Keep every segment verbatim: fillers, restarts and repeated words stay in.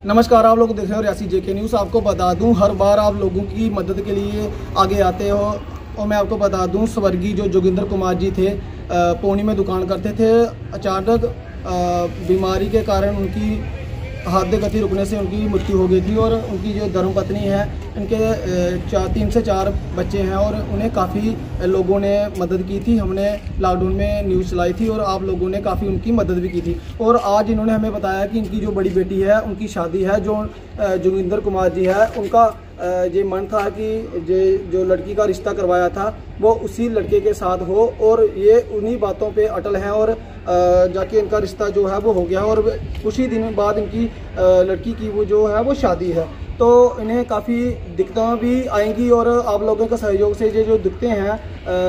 नमस्कार, आप लोग देख रहे हो रियासी जेके न्यूज़। आपको बता दूं, हर बार आप लोगों की मदद के लिए आगे आते हो। और मैं आपको बता दूं, स्वर्गीय जो जोगिंदर कुमार जी थे, पौनी में दुकान करते थे। अचानक बीमारी के कारण उनकी हाथ गति रुकने से उनकी मृत्यु हो गई थी। और उनकी जो धर्मपत्नी है, इनके चार तीन से चार बच्चे हैं और उन्हें काफ़ी लोगों ने मदद की थी। हमने लॉकडाउन में न्यूज़ चलाई थी और आप लोगों ने काफ़ी उनकी मदद भी की थी। और आज इन्होंने हमें बताया कि इनकी जो बड़ी बेटी है, उनकी शादी है। जो जोगिंदर कुमार जी है, उनका ये मन था कि जे जो लड़की का रिश्ता करवाया था वो उसी लड़के के साथ हो, और ये उन्हीं बातों पे अटल हैं। और जाके इनका रिश्ता जो है वो हो गया, और कुछ ही दिन बाद इनकी लड़की की वो जो है वो शादी है। तो इन्हें काफ़ी दिक्कतें भी आएंगी, और आप लोगों के सहयोग से ये जो दिक्कतें हैं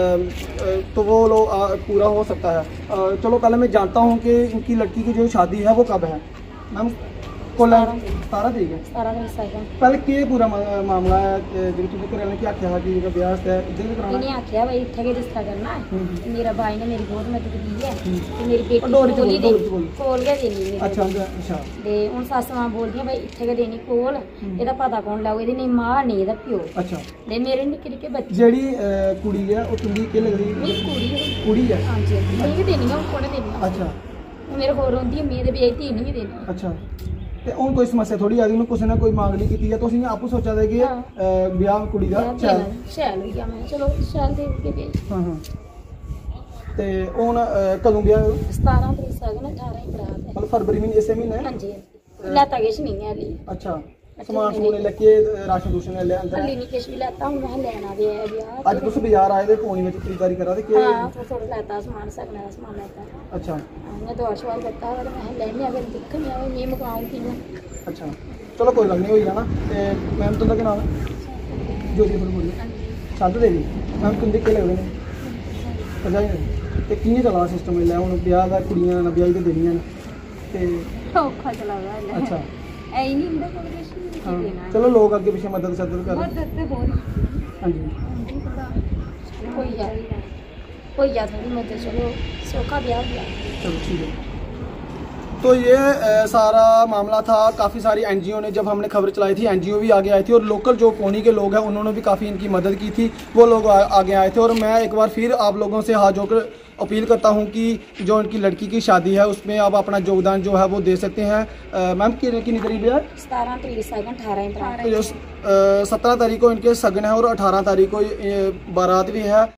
तो वो लोग पूरा हो सकता है। चलो, पहले मैं जानता हूँ कि इनकी लड़की की जो शादी है वो कब है। मैम सतारह तरीक है। पहले के पूरा मामला है कि आख्या कि ब्याह इन्हें आख्या भाई इत्थे के रिश्ता करना है। मेरा भाई ने मेरी बहुत मदद की है। मेरी बेटी कोल गै देनी। अच्छा अच्छा। ते हुन सस्स मां बोलदियां भाई इत्थे गै देनी कोल, एदा पता कौन लाओ, एदी नेईं मां नेईं एदा प्यो। अच्छा। ते मेरे निक्के निक्के बच्चे। जेह्ड़ी कुड़ी है ओ तुंदी के लगदी? मेरी कुड़ी है। कुड़ी है? हां जी, मैं भी देनी है, कोने देनी। अच्छा। मेरे कोल रोंदी है, मेरे भी धी नहीं देनी। अच्छा। ते हुन कोई समस्या थोड़ी आ गई, कुछ ना कोई मांग नहीं की, तुसीं आपू सोचा दे कि ब्याह कुड़ी दा शैल शैल होई गया। मैं चलो शैल दे के भेज। हां हां। ते हुन कदों ब्याह? सतारह तरीक सगन, अठारह ही बरात है। मतलब फरवरी महीने इसे महीने? हां जी। लैता किश नहीं है अली। अच्छा। समान समून लेके राशन रूशन ले अंदर अली नहीं किश भी लैता, हुन मैं लेना भी है ब्याह। आज तुस बाजार आए दे, पौनी में खरीदारी करा दे के? हां, थोड़ा लैता सामान, सगना दा सामान लैता। अच्छा। मैं दो सवाल करता और मैं लेने अगर दिक्कत नहीं आवे ये मगाऊंगी मैं। अच्छा, चलो कोई गल नहीं, होई जाना। ते मैम तुंदा के नाम है? जोजी फुल बोली शादी देवी। मैम तुंदे के लगदे ने? भरजाई ने? ते कियां चला सिस्टम इल्लै हुन ब्याह दा? कुड़ियां न ब्याही ते देनियां न ते औखा चला दा है। अच्छा। ऐ ही नहीं इंदा कोई किश नहीं देना। चलो लोग अगे पीछे मदद शदद कर। मदद ते बहुत। हां जी। कोई यार कोई यार थोड़ी मदद, चलो सौखा ब्याह हो गया। चलो ठीक है। तो ये ए, सारा मामला था। काफ़ी सारी एनजीओ ने, जब हमने खबर चलाई थी, एनजीओ भी आगे आए थे, और लोकल जो पौनी के लोग हैं उन्होंने भी काफ़ी इनकी मदद की थी। वो लोग आ, आगे आए थे। और मैं एक बार फिर आप लोगों से हाथ जोड़कर अपील करता हूं कि जो इनकी लड़की की शादी है उसमें आप अपना योगदान जो है वो दे सकते हैं। मैम कितनी तारीख है? सतारह तरीक सगन, अठारह तो जो सत्रह तारीख को इनके सगन है और अठारह तारीख को बारात भी है।